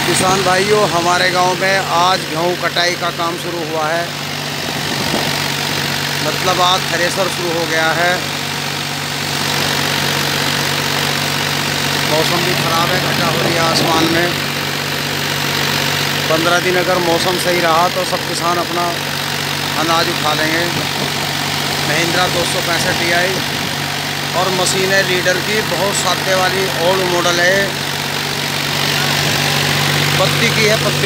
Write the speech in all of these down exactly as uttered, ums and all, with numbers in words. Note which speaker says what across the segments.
Speaker 1: किसान भाइयों, हमारे गांव में आज गेहूं कटाई का काम शुरू हुआ है। मतलब आज थ्रेसर शुरू हो गया है। मौसम भी ख़राब है, घटा हो रही है आसमान में। पंद्रह दिन अगर मौसम सही रहा तो सब किसान अपना अनाज उठा लेंगे। महिंद्रा दो सौ पैंसठ टी आई और मशीन है लीडर की, बहुत सादे वाली ओल्ड मॉडल है। पत्ती की है, पत्ती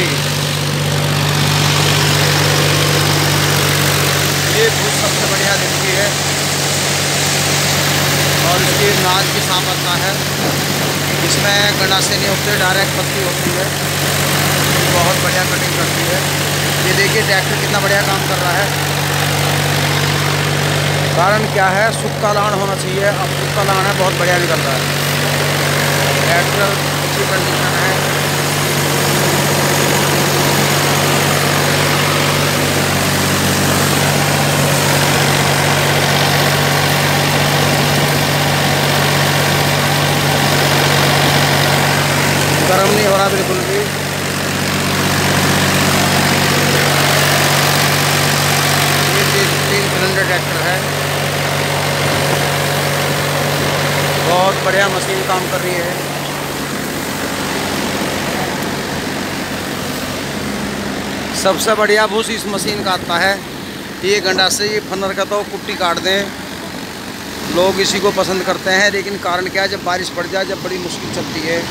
Speaker 1: ये भूस सबसे बढ़िया दिखती है और इसकी नाज की साफ आता है। इसमें गंडासे नहीं होते, डायरेक्ट पत्ती होती है। बहुत बढ़िया कटिंग करती है। ये देखिए ट्रैक्टर कितना बढ़िया काम कर रहा है। कारण क्या है, सूखा लान होना चाहिए। अब सूखा लान है, बहुत बढ़िया निकल रहा है। ट्रैक्टर अच्छी कंडीशन है। गर्म नहीं हो रहा बिल्कुल भी। ये तीन सिलेंडर ट्रैक्टर है, बहुत बढ़िया मशीन काम कर रही है। सबसे बढ़िया भूस इस मशीन का आता है। ये गंडा से ये फनर का तो कुट्टी काट दें, लोग इसी को पसंद करते हैं। लेकिन कारण क्या है, जब बारिश पड़ जाए, जब बड़ी मुश्किल चलती है,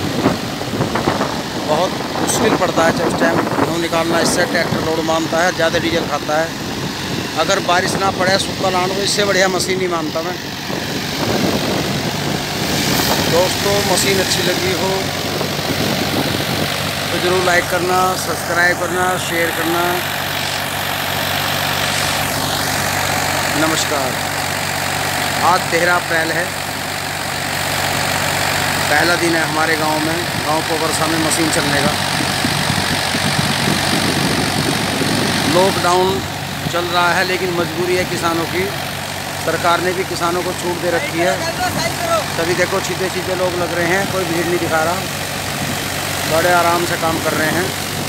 Speaker 1: बहुत मुश्किल पड़ता है जब उस टाइम गेहूँ निकालना। इससे ट्रैक्टर लोड मानता है, ज़्यादा डीजल खाता है। अगर बारिश ना पड़े, सूखा लान हो, इससे बढ़िया मशीन ही मानता मैं। दोस्तों, मशीन अच्छी लगी हो तो ज़रूर लाइक करना, सब्सक्राइब करना, शेयर करना। नमस्कार। आज तेरह अप्रैल है, पहला दिन है हमारे गांव में, गांव पोखरसा में मशीन चलने का। लॉकडाउन चल रहा है, लेकिन मजबूरी है किसानों की। सरकार ने भी किसानों को छूट दे रखी है। सभी देखो सीधे सीधे लोग लग रहे हैं, कोई भीड़ नहीं दिखा रहा, बड़े आराम से काम कर रहे हैं।